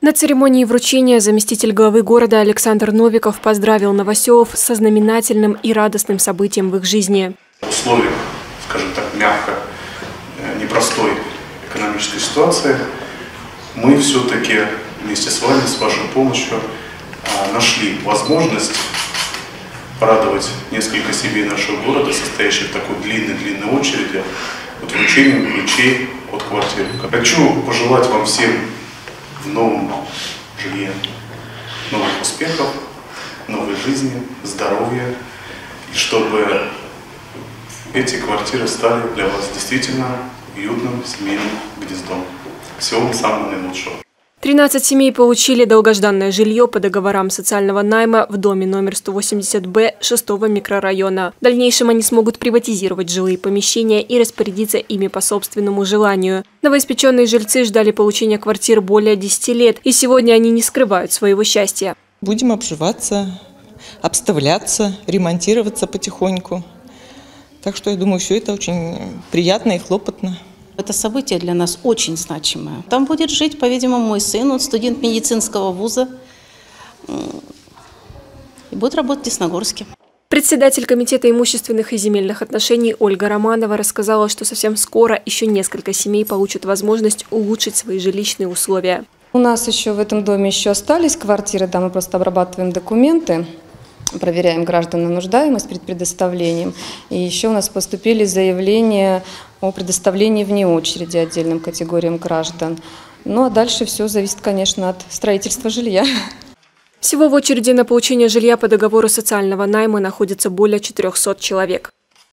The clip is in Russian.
На церемонии вручения заместитель главы города Александр Новиков поздравил новоселов со знаменательным и радостным событием в их жизни. В условиях, скажем так, мягко, непростой экономической ситуации мы все-таки вместе с вами, с вашей помощью, нашли возможность порадовать несколько семей нашего города, состоящих в такой длинной очереди, вот вручением ключей от квартиры. Хочу пожелать вам всем в новом жилье новых успехов, новой жизни, здоровья, и чтобы эти квартиры стали для вас действительно уютным семейным гнездом. Всего вам самого наилучшего. 13 семей получили долгожданное жилье по договорам социального найма в доме номер 180Б 6-го микрорайона. В дальнейшем они смогут приватизировать жилые помещения и распорядиться ими по собственному желанию. Новоиспеченные жильцы ждали получения квартир более 10 лет, и сегодня они не скрывают своего счастья. Будем обживаться, обставляться, ремонтироваться потихоньку. Так что я думаю, все это очень приятно и хлопотно. Это событие для нас очень значимое. Там будет жить, по-видимому, мой сын, он студент медицинского вуза, и будет работать в Десногорске. Председатель комитета имущественных и земельных отношений Ольга Романова рассказала, что совсем скоро еще несколько семей получат возможность улучшить свои жилищные условия. У нас еще в этом доме остались квартиры, да, мы просто обрабатываем документы. Проверяем граждан на нуждаемость перед предоставлением. И еще у нас поступили заявления о предоставлении вне очереди отдельным категориям граждан. Ну а дальше все зависит, конечно, от строительства жилья. Всего в очереди на получение жилья по договору социального найма находится более 400 человек.